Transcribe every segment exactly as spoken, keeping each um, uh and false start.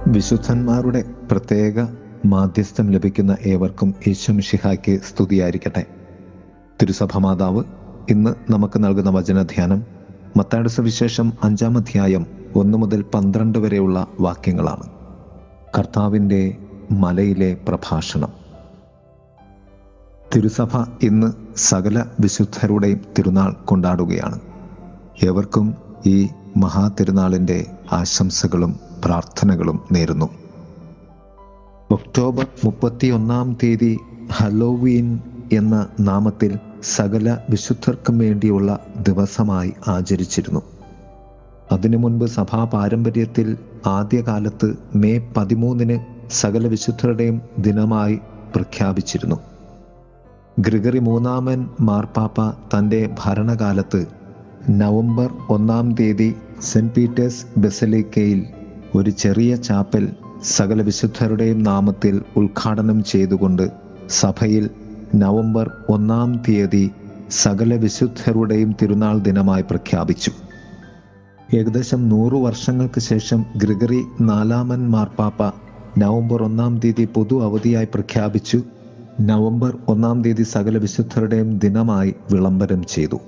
വിശുദ്ധന്മാരുടെ പ്രത്യേക മാധ്യസ്ഥം ലഭിക്കുന്ന ഏവർക്കും യേശു മിശിഹായ്ക്ക് സ്തുതിയായിരിക്കട്ടെ. തിരുസഭ മാതാവ് ഇന്ന് നമുക്ക് നൽകുന്ന വചനധ്യാനം മത്തായിയുടെ സുവിശേഷം അഞ്ചാം അധ്യായം ഒന്ന് മുതൽ പന്ത്രണ്ട് വരെയുള്ള വാക്യങ്ങളാണ്. കർത്താവിൻ്റെ മലയിലെ പ്രഭാഷണം. തിരുസഭ ഇന്ന് സകല വിശുദ്ധരുടെയും തിരുനാൾ കൊണ്ടാടുകയാണ്. ഏവർക്കും ഈ മഹാതിരുനാളിൻ്റെ ആശംസകളും പ്രാർത്ഥനകളും നേരുന്നു. ഒക്ടോബർ മുപ്പത്തിയൊന്നാം തീയതി ഹലോവീൻ എന്ന നാമത്തിൽ സകല വിശുദ്ധർക്കും വേണ്ടിയുള്ള ദിവസമായി ആചരിച്ചിരുന്നു. അതിനു മുൻപ് സഭാ പാരമ്പര്യത്തിൽ ആദ്യകാലത്ത് മെയ് പതിമൂന്നിന് സകല വിശുദ്ധരുടെയും ദിനമായി പ്രഖ്യാപിച്ചിരുന്നു. ഗ്രിഗറി മൂന്നാമൻ മാർപ്പാപ്പ തൻ്റെ ഭരണകാലത്ത് നവംബർ ഒന്നാം തീയതി സെൻറ്റ് പീറ്റേഴ്സ് ബസലിക്കയിൽ ഒരു ചെറിയ ചാപ്പൽ സകല വിശുദ്ധരുടെയും നാമത്തിൽ ഉദ്ഘാടനം ചെയ്തുകൊണ്ട് സഭയിൽ നവംബർ ഒന്നാം തീയതി സകല വിശുദ്ധരുടെയും തിരുനാൾ ദിനമായി പ്രഖ്യാപിച്ചു. ഏകദേശം നൂറു വർഷങ്ങൾക്ക് ശേഷം ഗ്രിഗറി നാലാമൻ മാർപ്പാപ്പ നവംബർ ഒന്നാം തീയതി പൊതു അവധിയായി പ്രഖ്യാപിച്ചു. നവംബർ ഒന്നാം തീയതി സകല വിശുദ്ധരുടെയും ദിനമായി വിളംബരം ചെയ്തു.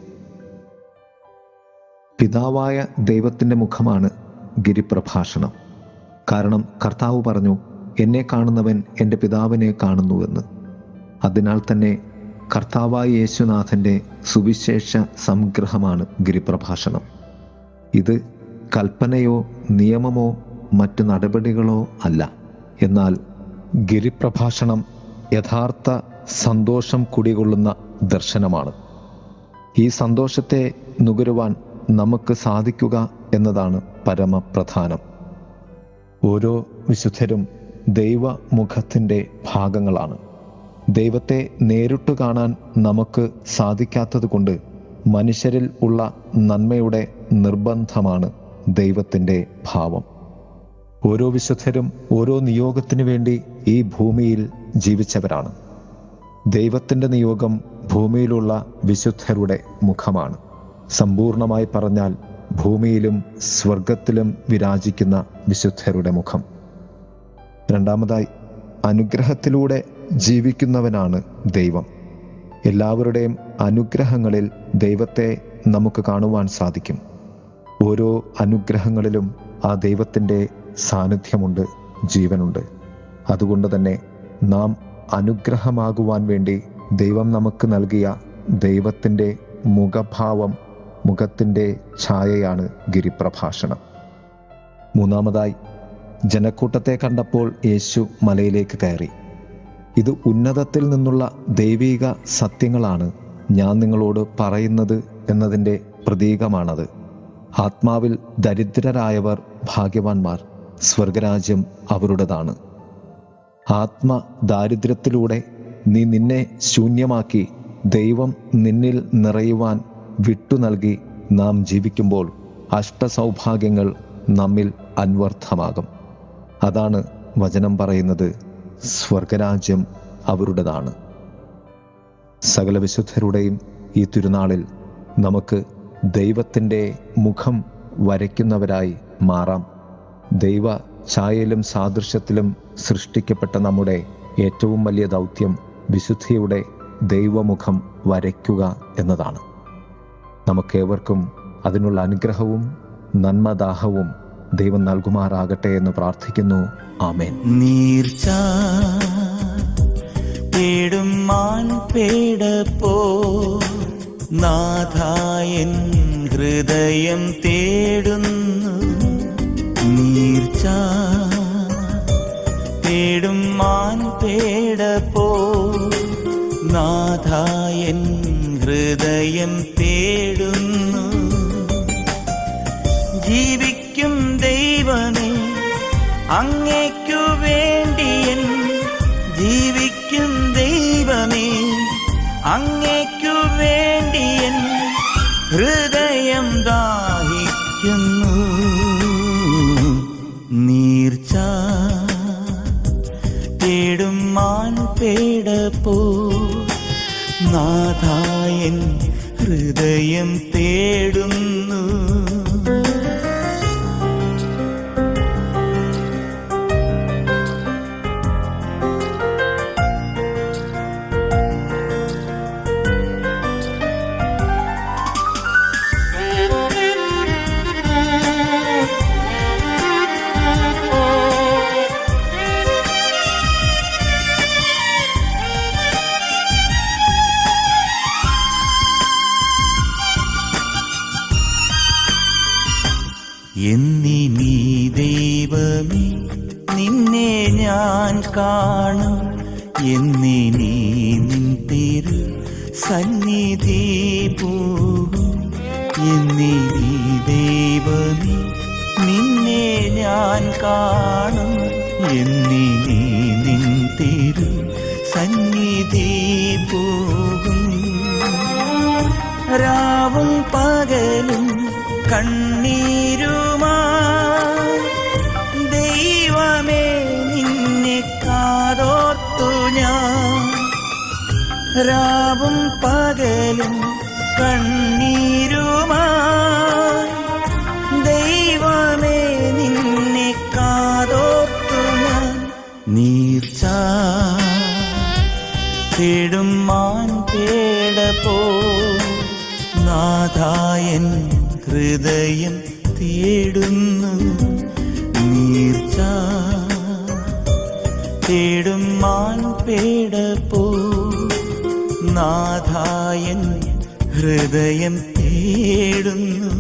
പിതാവായ ദൈവത്തിൻ്റെ മുഖമാണ് ഗിരിപ്രഭാഷണം. കാരണം കർത്താവ് പറഞ്ഞു, എന്നെ കാണുന്നവൻ എൻ്റെ പിതാവിനെ കാണുന്നുവെന്ന്. അതിനാൽ തന്നെ കർത്താവായ യേശുനാഥൻ്റെ സുവിശേഷ സംഗ്രഹമാണ് ഗിരിപ്രഭാഷണം. ഇത് കൽപ്പനയോ നിയമമോ മറ്റു നടപടികളോ അല്ല. എന്നാൽ ഗിരിപ്രഭാഷണം യഥാർത്ഥ സന്തോഷം കുടികൊള്ളുന്ന ദർശനമാണ്. ഈ സന്തോഷത്തെ നുകരുവാൻ നമുക്ക് സാധിക്കുക എന്നതാണ് പരമപ്രധാനം. ഓരോ വിശുദ്ധരും ദൈവമുഖത്തിൻ്റെ ഭാഗങ്ങളാണ്. ദൈവത്തെ നേരിട്ട് കാണാൻ നമുക്ക് സാധിക്കാത്തത് കൊണ്ട് മനുഷ്യരിൽ ഉള്ള നന്മയുടെ നിർബന്ധമാണ് ദൈവത്തിൻ്റെ ഭാവം. ഓരോ വിശുദ്ധരും ഓരോ നിയോഗത്തിനു വേണ്ടി ഈ ഭൂമിയിൽ ജീവിച്ചവരാണ്. ദൈവത്തിൻ്റെ നിയോഗം ഭൂമിയിലുള്ള വിശുദ്ധരുടെ മുഖമാണ്. സമ്പൂർണമായി പറഞ്ഞാൽ ഭൂമിയിലും സ്വർഗത്തിലും വിരാജിക്കുന്ന വിശുദ്ധരുടെ മുഖം. രണ്ടാമതായി, അനുഗ്രഹത്തിലൂടെ ജീവിക്കുന്നവനാണ് ദൈവം. എല്ലാവരുടെയും അനുഗ്രഹങ്ങളിൽ ദൈവത്തെ നമുക്ക് കാണുവാൻ സാധിക്കും. ഓരോ അനുഗ്രഹങ്ങളിലും ആ ദൈവത്തിൻ്റെ സാന്നിധ്യമുണ്ട്, ജീവനുണ്ട്. അതുകൊണ്ട് തന്നെ നാം അനുഗ്രഹമാകുവാൻ വേണ്ടി ദൈവം നമുക്ക് നൽകിയ ദൈവത്തിൻ്റെ മുഖഭാവം, മുഖത്തിൻ്റെ ഛായയാണ് ഗിരിപ്രഭാഷണം. മൂന്നാമതായി, ജനക്കൂട്ടത്തെ കണ്ടപ്പോൾ യേശു മലയിലേക്ക് കയറി. ഇത് ഉന്നതത്തിൽ നിന്നുള്ള ദൈവിക സത്യങ്ങളാണ് ഞാൻ നിങ്ങളോട് പറയുന്നത് എന്നതിൻ്റെ പ്രതീകമാണത്. ആത്മാവിൽ ദരിദ്രരായവർ ഭാഗ്യവാന്മാർ, സ്വർഗരാജ്യം അവരുടേതാണ്. ആത്മദാരിദ്ര്യത്തിലൂടെ നീ നിന്നെ ശൂന്യമാക്കി ദൈവം നിന്നിൽ നിറയുവാൻ വിട്ടു നൽകി നാം ജീവിക്കുമ്പോൾ അഷ്ടസൗഭാഗ്യങ്ങൾ നമ്മിൽ അന്വർത്ഥമാകും. അതാണ് വചനം പറയുന്നത്, സ്വർഗരാജ്യം അവരുടേതാണ്. സകല വിശുദ്ധരുടെയും ഈ തിരുനാളിൽ നമുക്ക് ദൈവത്തിൻ്റെ മുഖം വരയ്ക്കുന്നവരായി മാറാം. ദൈവ ഛായയിലും സാദൃശ്യത്തിലും സൃഷ്ടിക്കപ്പെട്ട നമ്മുടെ ഏറ്റവും വലിയ ദൗത്യം വിശുദ്ധിയുടെ ദൈവമുഖം വരയ്ക്കുക എന്നതാണ്. നമുക്കേവർക്കും അതിനുള്ള അനുഗ്രഹവും നന്മദാഹവും ദൈവം നൽകുമാറാകട്ടെ എന്ന് പ്രാർത്ഥിക്കുന്നു. ആമേൻ. നീർച്ചാ തേടും മാൻപേടപ്പോ നാഥായൻ ഹൃദയം തേടുന്നു. നീർച്ചാ തേടും മാൻപേടപ്പോ നാഥായൻ ഹൃദയം തേടുന്നു. ജീവിക്കും ദൈവമേ അങ്ങേക്കു വേണ്ടിയൻ, ജീവിക്കും ദൈവമേ അങ്ങേക്കു വേണ്ടിയൻ ഹൃദയം ദാഹിക്കുന്നു. നീർച്ചാ തേടും മാൻപേടപ്പോ നാഥായൻ ഹൃദയം തേടുന്നു. എന്നിനി ദൈവമേ നിന്നെ ഞാൻ കാണും, എന്നിനി നിൻ തിരു സന്നിധി പോകും. എന്നിനി ദൈവമേ നിന്നെ ഞാൻ കാണും, എന്നിനി നിൻ തിരു സന്നിധി പോകും. രാവും പകലും കണ്ണീരുമാ ദൈവമേ നിന്നെ കാതോർത്തു ഞാൻ. രാവും പകലും കണ്ണീരുമാ ദൈവമേ നിന്നെ കാതോർത്തു ഞാൻ. നീർച്ച തേടും മാൻ തേട പോ നാഥായൻ ഹൃദയം തേടുന്നു. നീർച്ച തേടും മാൻ പേട പോ നാഥായൻ ഹൃദയം തേടുന്നു.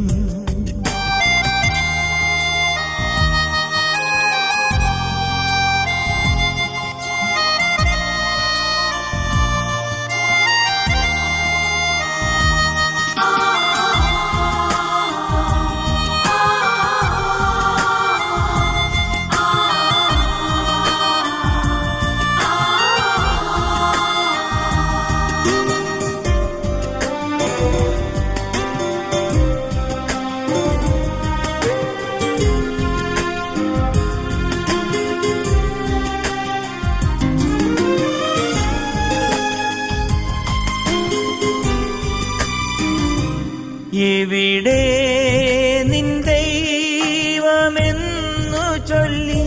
എവിടെ നിൻ ദൈവമെന്നു ചൊല്ലി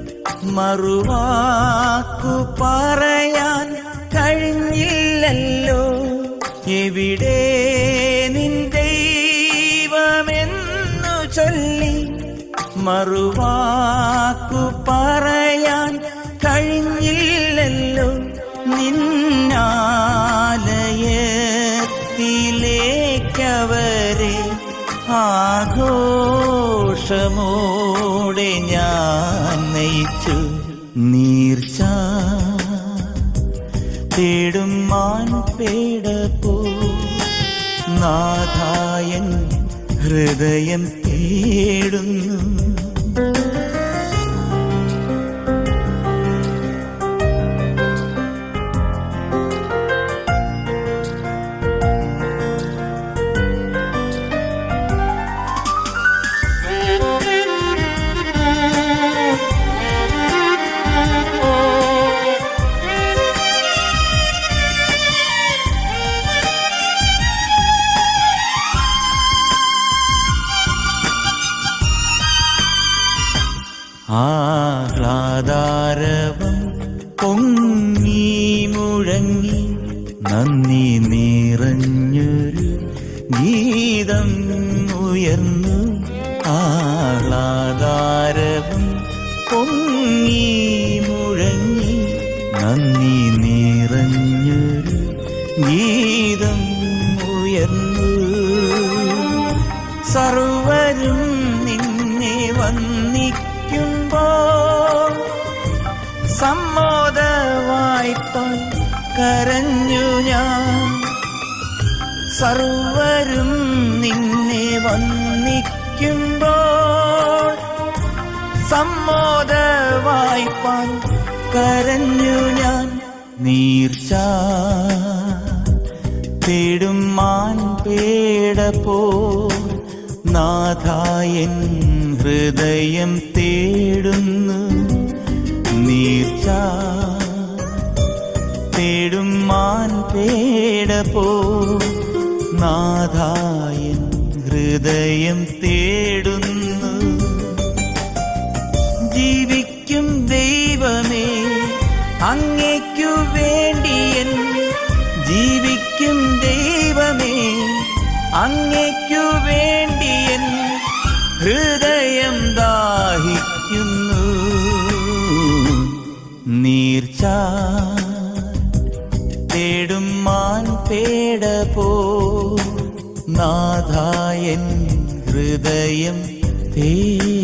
മറുവാക്കു പറയാൻ കഴിഞ്ഞില്ലല്ലോ. എവിടെ നിൻ ദൈവമെന്നു ചൊല്ലി മറുവാക്കു പറയാൻ കഴിഞ്ഞില്ലല്ലോ. നിന്നാലയത്തിലേക്കവരെ ആഘോഷമോടെ ഞാൻ നയിച്ചു. നീർച്ച തേടും മാൻ പേട പോ നാഥായൻ ഹൃദയം തേടുന്നു. ആഹ്ലാദാരവം പൊങ്ങി മുഴങ്ങി നന്ദി നിറഞ്ഞൊരു ഗീതം ഉയർന്നു. ആഹ്ലാദാരവം പൊങ്ങി മുഴങ്ങി നന്ദി നിറഞ്ഞൊരു ഗീതം ഉയർന്നു. സർവരും നിന്നെ വന്ദിക്കുമ്പോൾ സമ്മോദവായ്പാൽ കരഞ്ഞു ഞാൻ. സർവരും നിന്നെ വന്ദിക്കുമ്പോൾ സമ്മോദവായ്പാൽ കരഞ്ഞു ഞാൻ. നീർച്ച തേടും മാൻ പേട പോ നാഥായൻ ഹൃദയം തേടുന്നു. നീർച്ച തേടും മാൻ പേട പോ നാഥായൻ ഹൃദയം തേടുന്നു. ജീവിക്കും ദൈവമേ അങ്ങേക്കു വേണ്ടിയൻ, ജീവിക്കും ദൈവമേ അങ്ങേക്കു വേണ്ടിയൻ ഹൃദയം ദാഹിക്കുന്നു. നീർച്ച തേടും മാൻ പേട പോ നാഥായൻ ഹൃദയം ദൈവത്തെ